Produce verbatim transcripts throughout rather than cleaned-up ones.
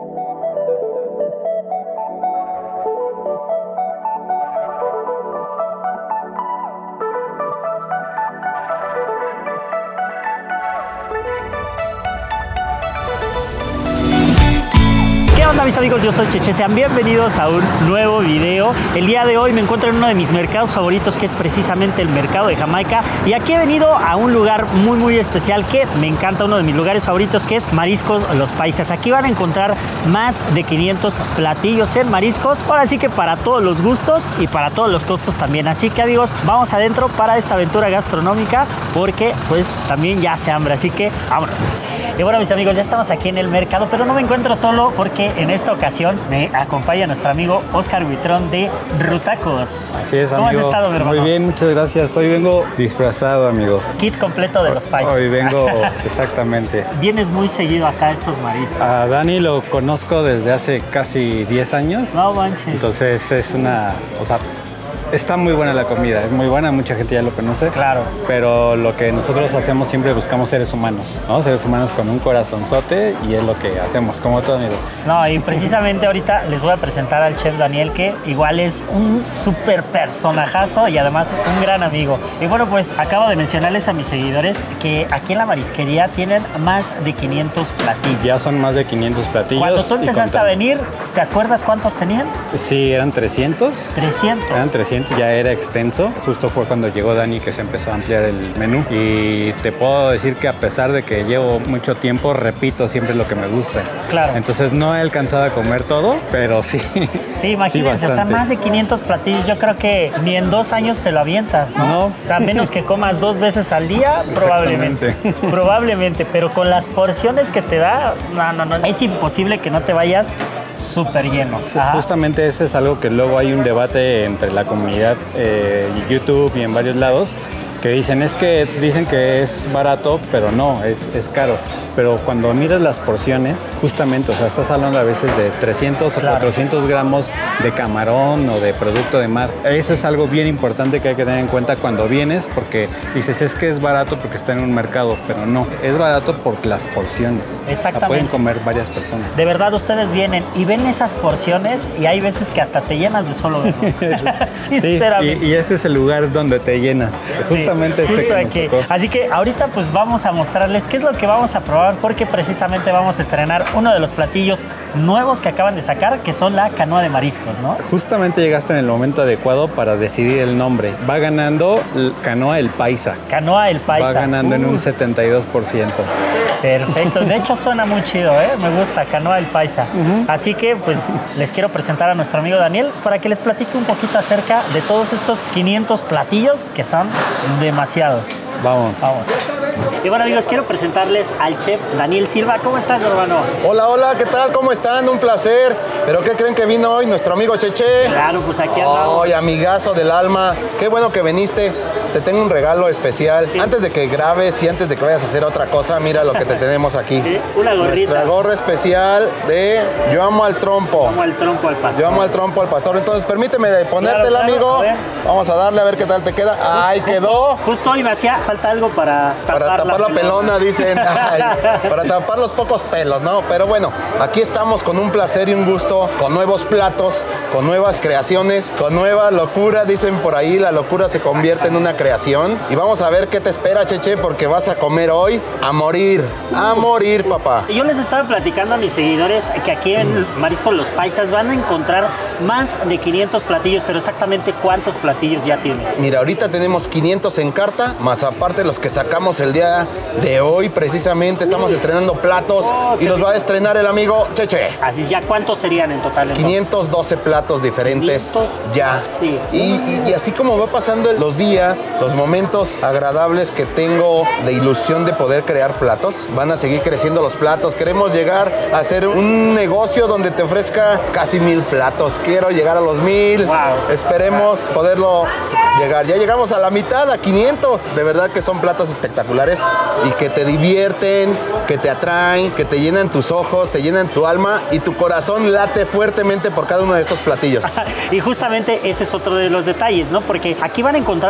Hola mis amigos, yo soy Cheche, sean bienvenidos a un nuevo video. El día de hoy me encuentro en uno de mis mercados favoritos, que es precisamente el mercado de Jamaica, y aquí he venido a un lugar muy muy especial que me encanta, uno de mis lugares favoritos, que es Mariscos Los Paisas. Aquí van a encontrar más de quinientos platillos en mariscos, ahora sí que para todos los gustos y para todos los costos también. Así que amigos, vamos adentro para esta aventura gastronómica, porque pues también ya hace hambre, así que vámonos. Y bueno mis amigos, ya estamos aquí en el mercado, pero no me encuentro solo, porque en esta ocasión me acompaña nuestro amigo Oscar Buitrón de Rutacos. Así es, ¿Cómo amigo? has estado, mi hermano? Muy bien, muchas gracias. Hoy vengo disfrazado, amigo. Kit completo de los paisas. Hoy vengo, exactamente. Vienes muy seguido acá a estos mariscos. A Dani lo conozco desde hace casi diez años. No manches. Entonces es una, o sea, está muy buena la comida, es muy buena, mucha gente ya lo conoce. Claro. Pero lo que nosotros hacemos siempre buscamos seres humanos, ¿no? Seres humanos con un corazonzote, y es lo que hacemos, como todo, amigo. No, y precisamente ahorita les voy a presentar al chef Daniel, que igual es un súper personajazo y además un gran amigo. Y bueno, pues acabo de mencionarles a mis seguidores que aquí en la marisquería tienen más de quinientos platillos. Ya son más de quinientos platillos. Cuando tú empezaste a venir, ¿te acuerdas cuántos tenían? Sí, eran trescientos. trescientos. Eran trescientos. Ya era extenso, justo fue cuando llegó Dani que se empezó a ampliar el menú, y te puedo decir que a pesar de que llevo mucho tiempo, repito siempre lo que me gusta. Claro. Entonces no he alcanzado a comer todo, pero sí. Sí, imagínense, sí, o sea, más de quinientos platillos, yo creo que ni en dos años te lo avientas, ¿no? No. O sea, a menos que comas dos veces al día, probablemente. Probablemente, pero con las porciones que te da, no, no, no, es imposible que no te vayas súper lleno. Ajá. Justamente ese es algo que luego hay un debate entre la comunidad, eh, YouTube y en varios lados, que dicen es que dicen que es barato, pero no, es, es caro. Pero cuando miras las porciones, justamente, o sea, estás hablando a veces de trescientos claro. o cuatrocientos gramos de camarón o de producto de mar. Eso es algo bien importante que hay que tener en cuenta cuando vienes, porque dices es que es barato porque está en un mercado, pero no, es barato por las porciones. Exactamente. La pueden comer varias personas. De verdad, ustedes vienen y ven esas porciones y hay veces que hasta te llenas de solo verlo. Sinceramente. Sí, y, y este es el lugar donde te llenas. Sí. Este Justo que aquí. Así que ahorita pues vamos a mostrarles qué es lo que vamos a probar, porque precisamente vamos a estrenar uno de los platillos nuevos que acaban de sacar, que son la canoa de mariscos, ¿no? Justamente llegaste en el momento adecuado para decidir el nombre. Va ganando Canoa El Paisa. Canoa El Paisa. Va ganando uh. en un setenta y dos por ciento. Perfecto. De hecho suena muy chido, ¿eh? Me gusta, Canoa El Paisa. Uh-huh. Así que pues les quiero presentar a nuestro amigo Daniel para que les platique un poquito acerca de todos estos quinientos platillos, que son demasiados. Vamos. Vamos. Y bueno amigos, quiero presentarles al chef Daniel Silva. ¿Cómo estás, hermano? Hola, hola, ¿qué tal? ¿Cómo están? Un placer. ¿Pero qué creen que vino hoy nuestro amigo Cheche? Claro, pues aquí andamos. Ay, amigazo del alma. Qué bueno que viniste. Te tengo un regalo especial. Sí. Antes de que grabes y antes de que vayas a hacer otra cosa, mira lo que te tenemos aquí. Sí, una gorrita. Nuestra gorra especial de Yo amo al trompo. Yo amo al trompo al pastor. Yo amo al trompo al pastor. Entonces, permíteme ponértela, claro, claro, amigo. A Vamos a darle a ver qué tal te queda. ¡Ay, justo, quedó! Justo hoy me hacía falta algo para tapar, para tapar la, la pelona, pelona dicen. Ay, para tapar los pocos pelos, ¿no? Pero bueno, aquí estamos con un placer y un gusto, con nuevos platos, con nuevas creaciones, con nueva locura. Dicen por ahí, la locura se convierte en una creación. Y vamos a ver qué te espera, Cheche, porque vas a comer hoy a morir, a morir, papá. Yo les estaba platicando a mis seguidores que aquí en Mariscos Los Paisas van a encontrar más de quinientos platillos, pero exactamente ¿cuántos platillos ya tienes? Mira, ahorita tenemos quinientos en carta, más aparte los que sacamos el día de hoy, precisamente estamos estrenando platos oh, y los va a estrenar el amigo Cheche. Así ya, ¿cuántos serían en total? Entonces? quinientos doce platos diferentes quinientos ya. Sí. Y, y, y así como va pasando los días, los momentos agradables que tengo de ilusión de poder crear platos, van a seguir creciendo los platos. Queremos llegar a hacer un negocio donde te ofrezca casi mil platos. Quiero llegar a los mil. Wow. Esperemos wow. poderlo llegar. Ya llegamos a la mitad, a quinientos. De verdad que son platos espectaculares y que te divierten, que te atraen, que te llenan tus ojos, te llenan tu alma y tu corazón late fuertemente por cada uno de estos platillos. Y justamente ese es otro de los detalles, ¿no? Porque aquí van a encontrar platillos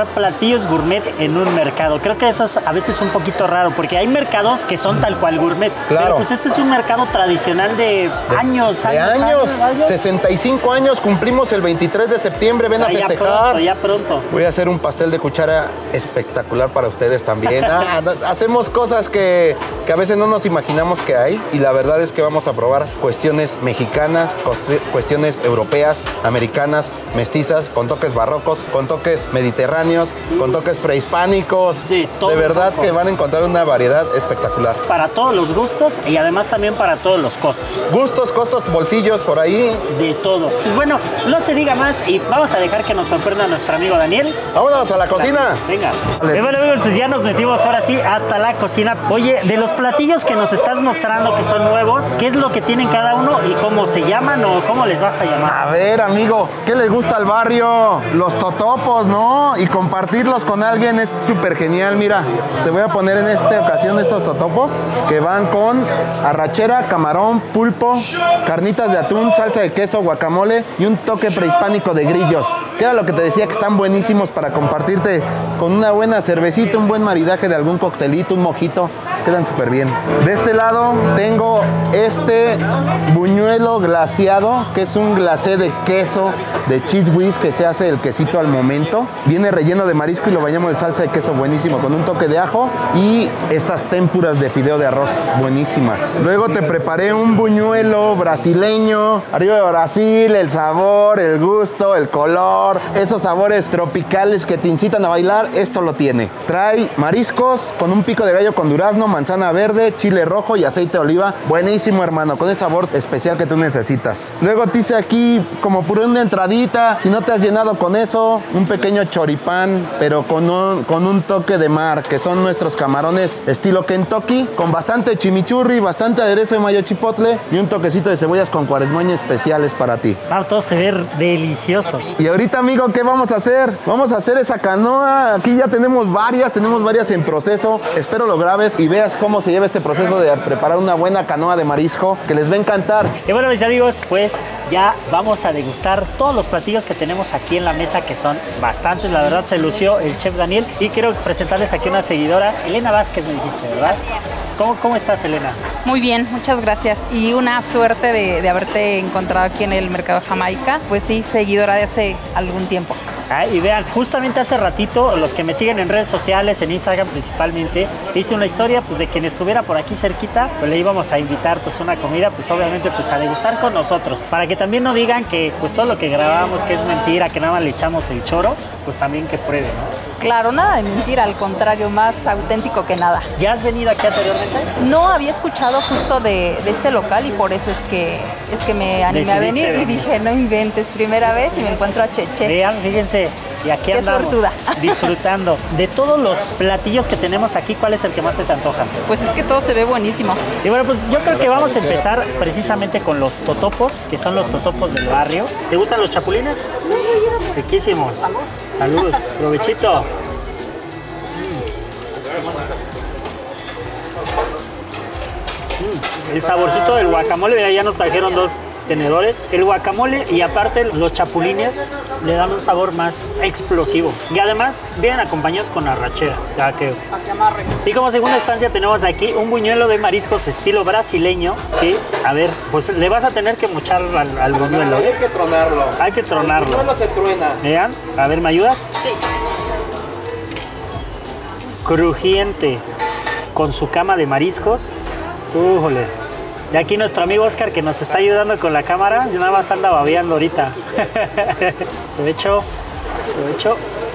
platillos gourmet en un mercado. Creo que eso es a veces un poquito raro, porque hay mercados que son tal cual gourmet. Claro. Pero pues este es un mercado tradicional de, de años, de años, años, años, años. sesenta y cinco años, cumplimos el veintitrés de septiembre, ven a Ya festejar. pronto, ya pronto. Voy a hacer un pastel de cuchara espectacular para ustedes también. Ah, hacemos cosas que, que a veces no nos imaginamos que hay, y la verdad es que vamos a probar cuestiones mexicanas, cuestiones europeas, americanas, mestizas, con toques barrocos, con toques mediterráneos, con toques prehispánicos. De todo de verdad poco. que van a encontrar una variedad espectacular. Para todos los gustos y además también para todos los costos. Gustos, costos, bolsillos, por ahí. De todo. Pues bueno, no se diga más y vamos a dejar que nos sorprenda nuestro amigo Daniel. Vámonos a la cocina. Venga. Vale. Y bueno, amigos, pues ya nos metimos ahora sí hasta la cocina. Oye, de los platillos que nos estás mostrando que son nuevos, ¿qué es lo que tienen cada uno y cómo se llaman o cómo les vas a llamar? A ver, amigo, ¿qué les gusta al barrio? Los totopos, ¿no? Y compartirlos con alguien es súper genial. Mira, te voy a poner en esta ocasión estos totopos que van con arrachera, camarón, pulpo, carnitas de atún, salsa de queso, guacamole y un toque prehispánico de grillos. Que era lo que te decía, que están buenísimos para compartirte con una buena cervecita, un buen maridaje de algún coctelito, un mojito. Quedan súper bien. De este lado tengo este buñuelo glaseado, que es un glacé de queso, de cheese whiz, que se hace el quesito al momento. Viene relleno de marisco y lo bañamos de salsa de queso buenísimo, con un toque de ajo y estas témpuras de fideo de arroz buenísimas. Luego te preparé un buñuelo brasileño. Arriba de Brasil, el sabor, el gusto, el color, esos sabores tropicales que te incitan a bailar, esto lo tiene. Trae mariscos con un pico de gallo con durazno, manzana verde, chile rojo y aceite de oliva. Buenísimo, hermano, con ese sabor especial que tú necesitas. Luego te hice aquí como por una entradita. Si no te has llenado con eso, un pequeño choripán, pero con un, con un toque de mar, que son nuestros camarones estilo Kentucky, con bastante chimichurri, bastante aderezo de mayo chipotle y un toquecito de cebollas con cuaresmoña especiales para ti. Ah, todo se ve delicioso. Y ahorita, amigo, ¿qué vamos a hacer? Vamos a hacer esa canoa. Aquí ya tenemos varias, tenemos varias en proceso. Espero lo grabes y veas cómo se lleva este proceso de preparar una buena canoa de marisco, que les va a encantar. Y bueno, mis amigos, pues ya vamos a degustar todos los platillos que tenemos aquí en la mesa, que son bastantes. La verdad, se lució el chef Daniel. Y quiero presentarles aquí una seguidora, Elena Vázquez, me dijiste, ¿verdad? ¿Cómo, cómo estás, Elena? Muy bien, muchas gracias. Y una suerte de, de haberte encontrado aquí en el mercado de Jamaica. Pues sí, seguidora de hace algún tiempo. Ah, y vean, justamente hace ratito, los que me siguen en redes sociales, en Instagram principalmente, hice una historia pues de quien estuviera por aquí cerquita, pues le íbamos a invitar pues una comida, pues obviamente pues a degustar con nosotros, para que también no digan que pues todo lo que grabamos que es mentira, que nada más le echamos el choro, pues también que prueben, ¿no? Claro, nada de mentira, al contrario, más auténtico que nada. ¿Ya has venido aquí anteriormente? No había escuchado justo de, de este local y por eso es que, es que me animé a venir y dije, no inventes, primera vez y me encuentro a Cheche. Vean, fíjense. Y aquí Qué andamos suertuda. disfrutando. De todos los platillos que tenemos aquí, ¿cuál es el que más se te antoja? Pues es que todo se ve buenísimo. Y bueno, pues yo creo que vamos a empezar precisamente con los totopos, que son los totopos del barrio. ¿Te gustan los chapulines? Riquísimos. Salud. Salud. Provechito. Mm. El saborcito del guacamole, mira, ya nos trajeron dos tenedores. El guacamole y aparte los chapulines le dan un sabor más explosivo. Y además vienen acompañados con arrachera. Ya que... Y como segunda instancia tenemos aquí un buñuelo de mariscos estilo brasileño. Que, a ver, pues le vas a tener que mochar al, al buñuelo. ¿eh? Hay que tronarlo. Hay que tronarlo. No, no se truena. Vean, a ver, ¿me ayudas? Sí. Crujiente, con su cama de mariscos. ¡Újole! Y aquí nuestro amigo Oscar, que nos está ayudando con la cámara, y nada más anda babeando ahorita. Provecho, provecho.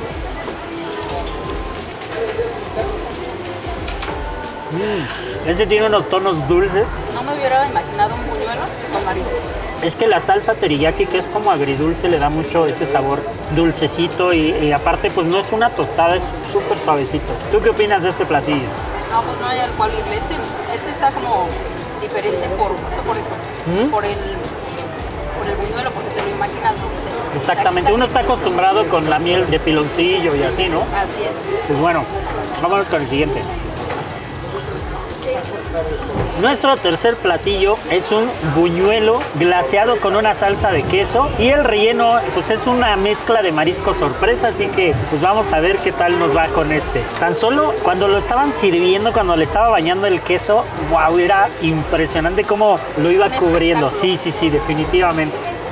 Mm, este tiene unos tonos dulces. No me hubiera imaginado un buñuelo con marisco. Es que la salsa teriyaki, que es como agridulce, le da mucho ese sabor dulcecito y, y aparte pues no es una tostada, es súper suavecito. ¿Tú qué opinas de este platillo? No, pues no hay al cual irle. Este, este está como diferente por, por eso, ¿Mm? por, el, por el buñuelo, porque te lo imaginas dulce. Exactamente, uno está acostumbrado con la miel de piloncillo y así, ¿no? Así es. Pues bueno, vámonos con el siguiente. Nuestro tercer platillo es un buñuelo glaseado con una salsa de queso y el relleno pues es una mezcla de marisco sorpresa, así que pues vamos a ver qué tal nos va con este. Tan solo cuando lo estaban sirviendo, cuando le estaba bañando el queso, wow, era impresionante cómo lo iba cubriendo. Sí, sí, sí, definitivamente.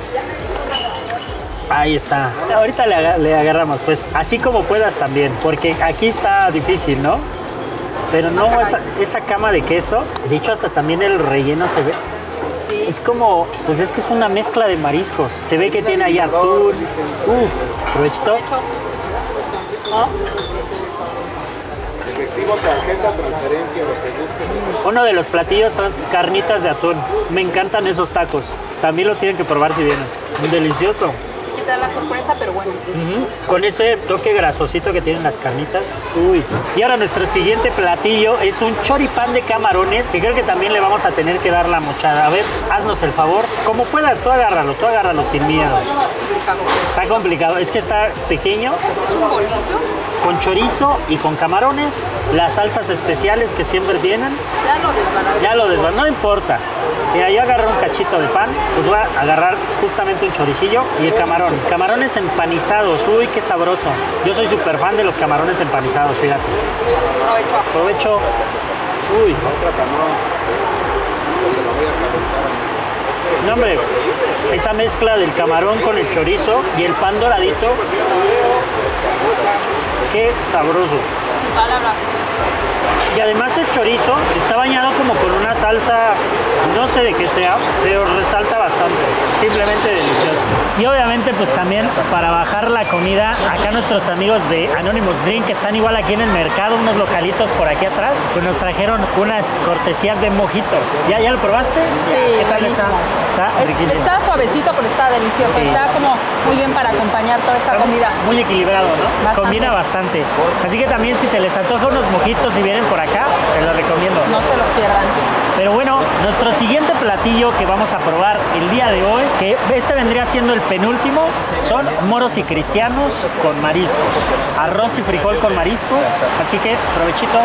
Ahí está. Ahorita le, ag le agarramos, pues así como puedas también, porque aquí está difícil, ¿no? Pero no, esa, esa cama de queso, de hecho hasta también el relleno se ve. Sí. Es como, pues es que es una mezcla de mariscos. Se ve que tiene ahí atún. Uh, provechito. ¿No? Efectivo, tarjeta, transferencia, lo que guste. Uno de los platillos son carnitas de atún. Me encantan esos tacos. También los tienen que probar si vienen. Delicioso. Te da la sorpresa, pero bueno. Uh-huh. Con ese toque grasosito que tienen las carnitas. Uy. Y ahora nuestro siguiente platillo es un choripán de camarones, que creo que también le vamos a tener que dar la mochada. A ver, haznos el favor. Como puedas, tú agárralo, tú agárralo sin miedo. Está complicado. Es que está pequeño. Es un bolillo. Con chorizo y con camarones. Las salsas especiales que siempre tienen. Ya lo desbaraté. Ya lo desbaraté. No importa. Mira, yo agarré un cachito de pan, pues voy a agarrar justamente un choricillo y el camarón. Camarones empanizados, uy, qué sabroso. Yo soy súper fan de los camarones empanizados, fíjate. Provecho. Provecho. Uy. No, hombre, esa mezcla del camarón con el chorizo y el pan doradito. Qué sabroso. Sin palabras. Y además el chorizo está bañado como con una salsa, no sé de qué sea, pero resalta bastante. Simplemente delicioso. Y obviamente pues también para bajar la comida, acá nuestros amigos de Anonymous Drink, que están igual aquí en el mercado, unos localitos por aquí atrás, pues nos trajeron unas cortesías de mojitos. ¿Ya, ya lo probaste? Sí, ¿Qué tal buenísimo. está? Está Es- riquísimo. está suavecito, pero está delicioso. Sí. Está como muy bien para acompañar toda esta Está comida. muy equilibrado, ¿no? Bastante. Combina bastante. Así que también si se les antoja unos mojitos y vienen por acá, se los recomiendo. No se los pierdan. Pero bueno, nuestro siguiente platillo que vamos a probar el día de hoy, que este vendría siendo el penúltimo, son moros y cristianos con mariscos. Arroz y frijol con mariscos. Así que, provechito.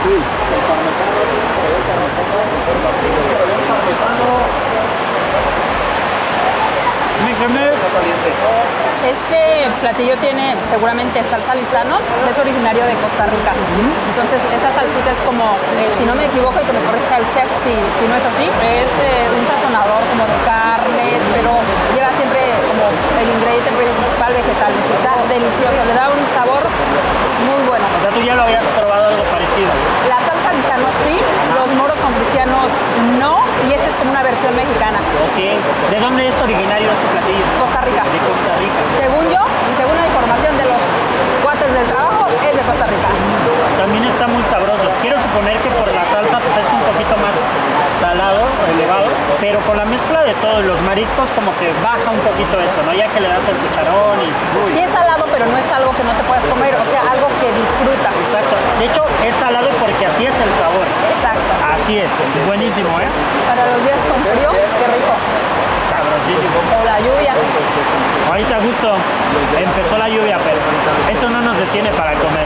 Me quemé. Este platillo tiene seguramente salsa Lizano, es originario de Costa Rica. Entonces esa salsita es como, eh, si no me equivoco y que me corrija el chef, si, si no es así, es eh, un sazonador como de carnes, pero lleva siempre como el ingrediente principal vegetales. Está delicioso, le da un sabor muy bueno. O sea, tú ya lo habías probado algo parecido. La salsa Lizano sí, los moros con cristianos no, y esta es como una versión mexicana. Ok. ¿De dónde es originario este platillo? Costa Rica. De Costa Rica. Según yo, y según la información de los cuates del trabajo, es de Costa Rica. También está muy sabroso. Quiero suponer que por la salsa pues es un poquito más salado, elevado, pero con la mezcla de todos los mariscos como que baja un poquito eso, ¿no? Ya que le das el cucharón y... uy. Sí es salado, pero no es algo que no te puedas comer, o sea, algo que disfrutas. Exacto. De hecho, es salado porque así es el sabor. Exacto. Así es. Buenísimo, ¿eh? Para los días con frío, qué rico. Sabrosísimo. O la lluvia. Ahorita justo empezó la lluvia, pero eso no nos detiene para comer.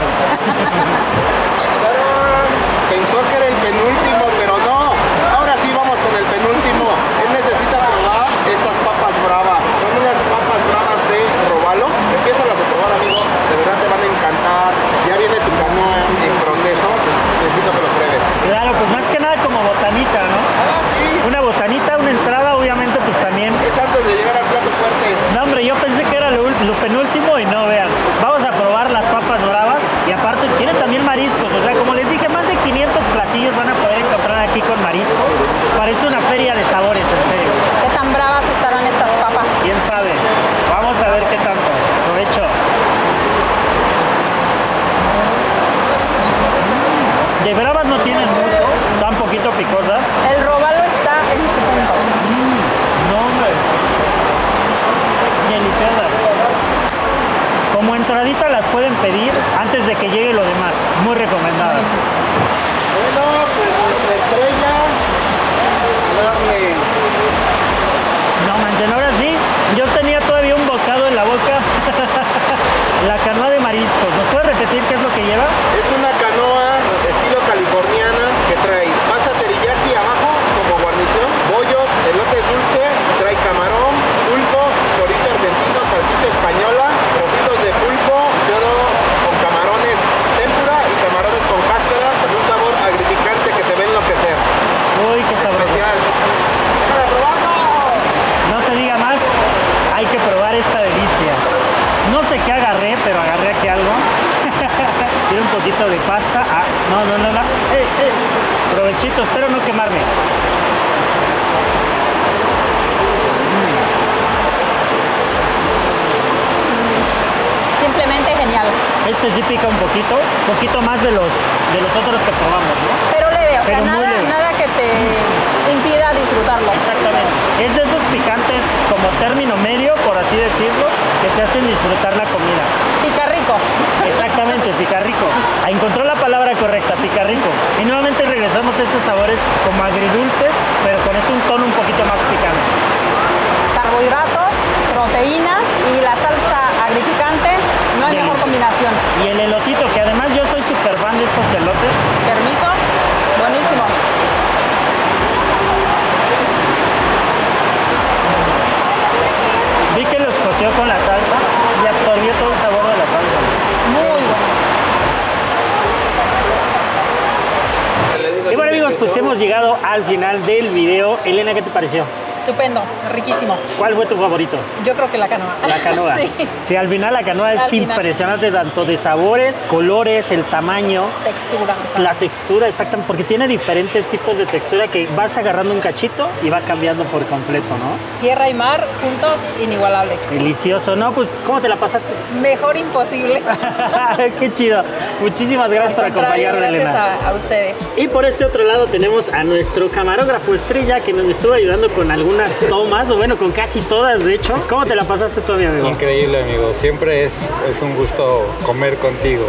Pensó que era el penúltimo, pero no. Ahora sí vamos con el penúltimo. Él necesita probar estas papas bravas. Son unas papas bravas de robalo. Empiézalas a probar, amigo. De verdad te van a encantar. Ya viene tu canoa en proceso. Necesito que lo pruebes. Claro, pues más que nada como botanita, ¿no? Ah, sí. Una botanita, una entrada, obviamente, pues también. Es antes de llegar al plato fuerte. No, hombre, yo pensé que era lo, ul- lo penúltimo y no, vean. Vamos a probar las papas bravas y aparte tiene también mariscos. O sea, como les dije, más de quinientos platillos van a poder encontrar poquito de pasta. Ah, no, no, no, no. Eh, eh. Provechito, espero no quemarme. Simplemente genial. Este sí pica un poquito, un poquito más de los, de los otros que probamos, ¿no? Pero leve, o sea, Pero muy nada, leve. nada que te impida disfrutarlo. Exactamente. Es de esos picantes como término medio, por así decirlo, que te hacen disfrutar la comida. Pica rico. Exactamente, pica rico. Encontró la palabra correcta, pica rico. Y nuevamente regresamos a esos sabores como agridulces, pero con este un tono un poquito más picante. Carbohidratos, proteína y la salsa agripicante, no hay Y el- mejor combinación. Y el elotito, que además yo soy súper fan de estos elotes. Permiso, buenísimo. Vi que los coció con la salsa y absorbió todo el sabor de la salsa. Muy bueno. Y bueno amigos, pues hemos llegado al final del video. Elena, ¿qué te pareció? Estupendo, riquísimo. ¿Cuál fue tu favorito? Yo creo que la canoa. La canoa. Sí. Sí, al final la canoa es Al final. impresionante, tanto de sabores, colores, el tamaño, Textura. la textura, exactamente, porque tiene diferentes tipos de textura que vas agarrando un cachito y va cambiando por completo, ¿no? Tierra y mar juntos, inigualable. Delicioso, ¿no? Pues, ¿cómo te la pasaste? Mejor imposible. Qué chido. Muchísimas gracias por Al contrario, acompañarme, gracias Elena. a, a ustedes. Y por este otro lado tenemos a nuestro camarógrafo estrella que nos estuvo ayudando con algunas tomas, o bueno, con casi todas, de hecho. ¿Cómo te la pasaste tú, mi amigo? Increíble, amigo. Siempre es, es un gusto comer contigo.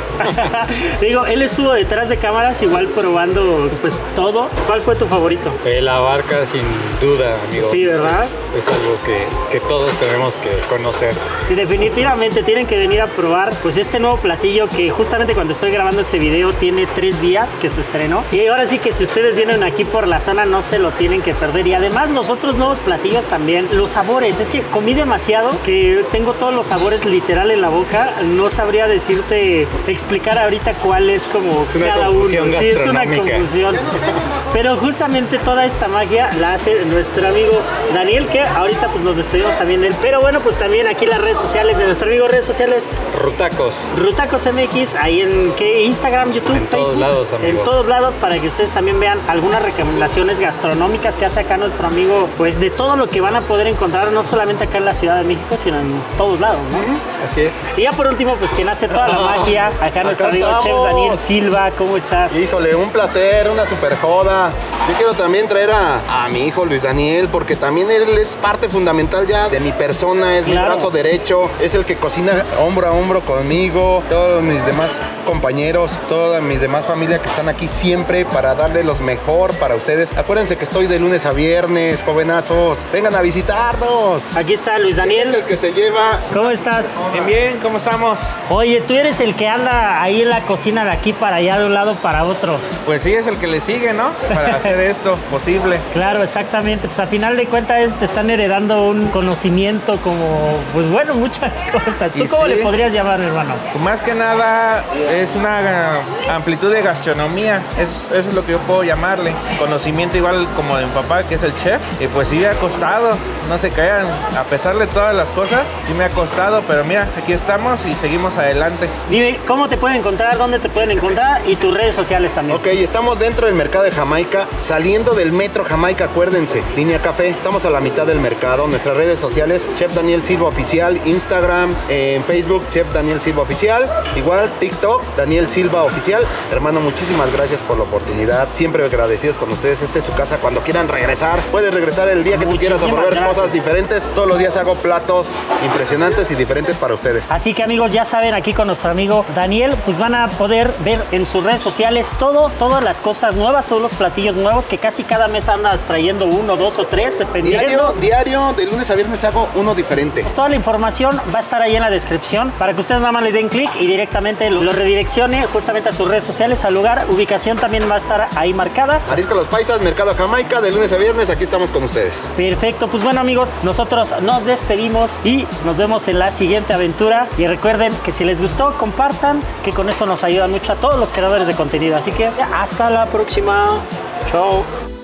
Digo, él estuvo detrás de cámaras igual probando pues todo. ¿Cuál fue tu favorito? Eh, la barca, sin duda, amigo. Sí, ¿verdad? Es, es algo que, que todos tenemos que conocer. Sí, definitivamente tienen que venir a probar pues este nuevo platillo que justamente cuando estoy grabando este video tiene tres días que se estrenó. Y ahora sí que si ustedes vienen aquí por la zona no se lo tienen que perder. Y además los otros nuevos platillos también, los sabores. Es que comí demasiado que tengo todos los sabores literal en la boca. No sabría decirte, explicar ahorita cuál es como Es una cada uno. confusión Sí, es una gastronómica. confusión. Pero justamente toda esta magia la hace nuestro amigo Daniel, que ahorita pues nos despedimos también de él. Pero bueno, pues también aquí las redes sociales de nuestro amigo, redes sociales Rutacos. Rutacos M X, ahí en ¿qué? Instagram, YouTube, En todos Facebook, lados, amigo. en todos lados, para que ustedes también vean algunas recomendaciones gastronómicas que hace acá nuestro amigo, pues de todo lo que van a poder encontrar, no solamente acá en la Ciudad de México, sino en todos lados, ¿no? Así es. Y ya por último, pues quien hace toda la magia, acá nuestro amigo estamos. Chef Daniel Silva, ¿cómo estás? Híjole, un placer, una super joda. Yo quiero también traer a, a mi hijo Luis Daniel, porque también él es parte fundamental ya de mi persona, es Claro. mi brazo derecho, es el que cocina hombro a hombro conmigo, todos mis demás compañeros, toda mis demás familia que están aquí siempre para darle los mejor para ustedes. Acuérdense que estoy de lunes a viernes, jovenazos, vengan a visitarnos. Aquí está Luis Es Daniel. el que se lleva. ¿Cómo estás? Bien, bien, ¿cómo estamos? Oye, tú eres el que anda ahí en la cocina de aquí para allá, de un lado para otro. Pues sí, es el que le sigue, ¿no? Para hacer esto posible. Claro, exactamente. Pues a final de cuentas es- están heredando un conocimiento como, pues bueno, muchas cosas. ¿Tú Y cómo sí. le podrías llamar, hermano? Más que nada es una amplitud de gastronomía, es, eso es lo que yo puedo llamarle. Conocimiento igual como de mi papá, que es el chef. Y pues sí me ha costado, no se crean, a pesar de todas las cosas, sí me ha costado, pero mira, aquí estamos y seguimos adelante. Dime, ¿cómo te pueden encontrar? ¿Dónde te pueden encontrar? Y tus redes sociales también. Ok, estamos dentro del mercado de Jamaica, saliendo del metro Jamaica, acuérdense, línea café. Estamos a la mitad del mercado. Nuestras redes sociales, Chef Daniel Silva Oficial, Instagram, en Facebook, Chef Daniel Silva Oficial, igual TikTok, Daniel Silva Oficial. Hermano, muchísimas gracias por la oportunidad. Siempre agradecidos con ustedes. Esta es su casa. Cuando quieran regresar, puedes regresar el día que tú quieras a Muchísimas probar gracias. cosas diferentes. Todos los días hago platos impresionantes y diferentes para ustedes. Así que amigos, ya saben, aquí con nuestro amigo Daniel, pues van a poder ver en sus redes sociales todo, todas las cosas nuevas, todos los platillos nuevos que casi cada mes andas trayendo uno, dos o tres, dependiendo. Diario, diario, de lunes a viernes hago uno diferente. Pues toda la información va a estar ahí en la descripción para que ustedes nada más le den clic y directamente lo, lo redireccione justamente a sus redes sociales, al lugar. Ubicación también va a estar ahí marcada. Marisco Los Paisas, Mercado Jamaica, de lunes a viernes, aquí estamos con ustedes. Perfecto, pues bueno amigos, nosotros nos despedimos y nos vemos en la siguiente aventura. Y recuerden que si les gustó, compartan, que con eso nos ayuda mucho a todos los creadores de contenido. Así que hasta la próxima. Chao.